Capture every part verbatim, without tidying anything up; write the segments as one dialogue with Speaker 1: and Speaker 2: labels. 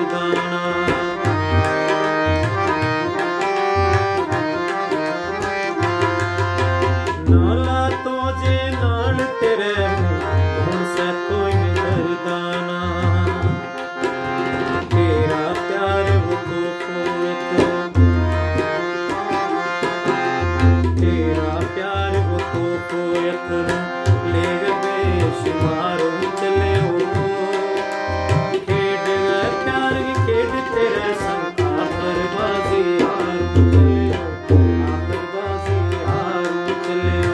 Speaker 1: मर्दाना। नाला तो जे नाल तेरे हुण से कोई मर्दाना। तेरा प्यार वो खूबसूरत, तेरा प्यार वो खूबसूरत ले गए बेशुमार चले हो। खेड गए प्यार की खेड तेरे संग आखिर बाजी हार चले हो, आखिर बाजी हार चले हो।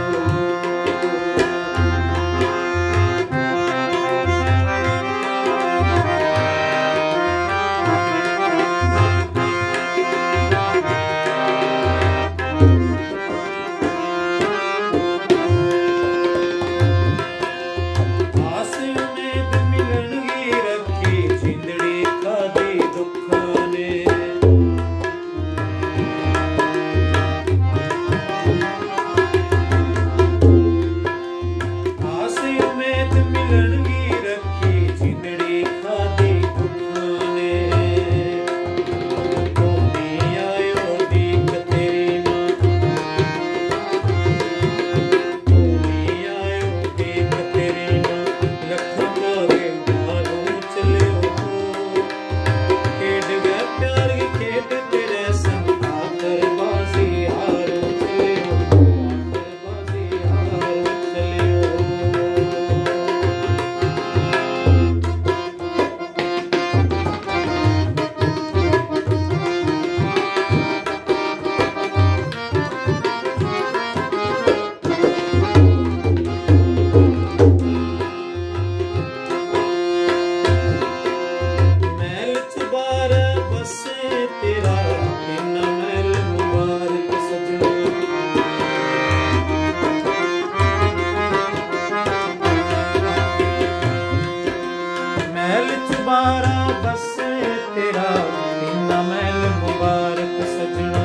Speaker 1: बारा बसे तेरा इन्ना महल मुबारक सजना।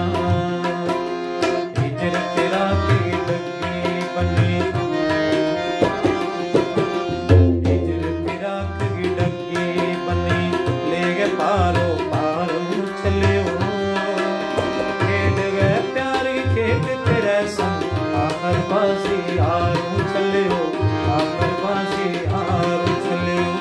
Speaker 1: हिजर तेरा की लगी बनी, हिजर तेरा की लगी बनी ले गए पारो पारो चले हो। खेड गए प्यार की खेड तेरे संग आखिर बाजी हारू चले हो, आखिर बाजी हारू चले हो।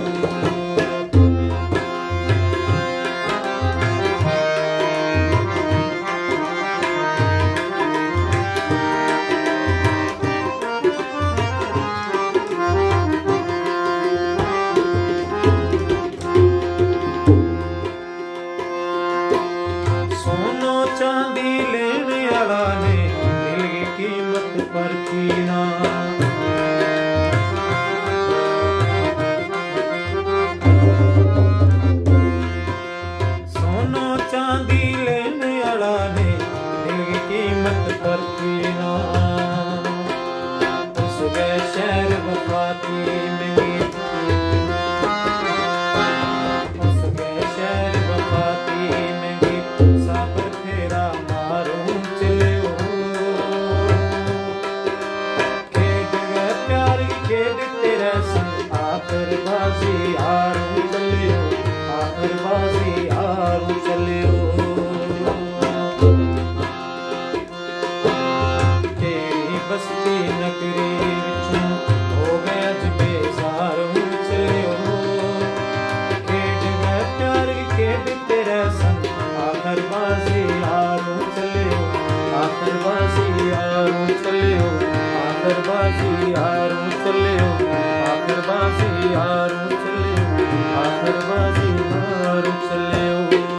Speaker 1: सोनो चांदी लेने वाला ने दिल की कीमत परखी ना। सोनो चांदी लेने वाला ने दिल की कीमत परखी ना। उस गए शहर वफाती में, उस गए शहर वफाती में आखिर बाजी हारू चले हो, आखिर बाजी हारू चले हो। तेरी बस्ती नगरी विचों हो गए अज बेजार चले हो। खेड गए प्यार की खेड तेरे संग आखिर बाजी हारू चले हो, आखिर बाजी हारू चले हो, आखिर बाजी हारू चले हो, आखिर बाजी हारू चले हो, आखिर बाजी हारू चले हो।